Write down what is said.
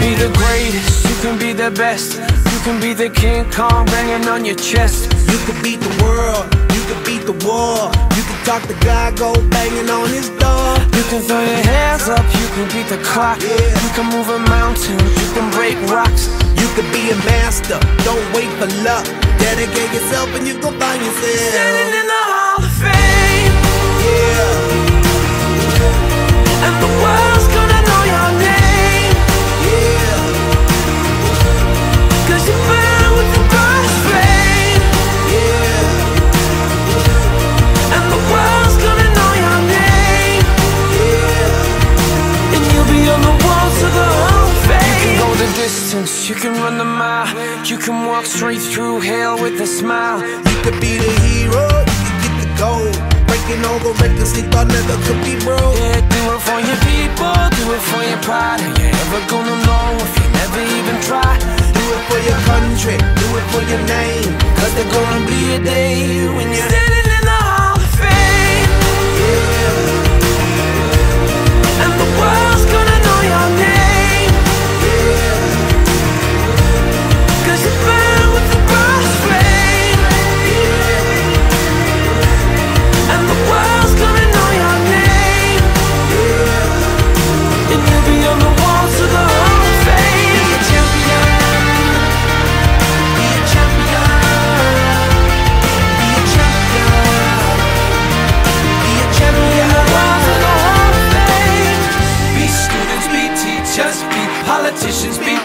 be the greatest, you can be the best. You can be the King Kong banging on your chest. You can beat the world, you can beat the war. You can talk to God, go banging on his door. You can throw your hands up, you can beat the clock. Yeah. You can move a mountain, you can break rocks. You can be a master, don't wait for luck. Dedicate yourself and you gon' find yourself Standing in the Hall of Fame. Yeah, And the world's gonna know your name. yeah, 'Cause you burn with the brightest flame. yeah, And the world's gonna know your name. yeah. And you'll be on the walls of the Hall of Fame. You can go the distance, you can run the mile. You can walk straight through hell with a smile. You could be the hero, you can get the gold. Breaking all the records they thought never could be broke. Yeah, do it for your people, do it for your pride. Are you ever gonna know if you never even try? Do it for your country, do it for your name. 'Cause there's gonna be a day when you're standing in the Hall of Fame. Yeah, And the world's gonna know your name. yeah, 'Cause you burn with the brightest flame. And the world's gonna know your name. And you'll be on the walls of the Hall of Fame. be a champion, be a champion, be a champion, be a champion. Walls of the Hall of Fame. Be students, be teachers, be politicians, be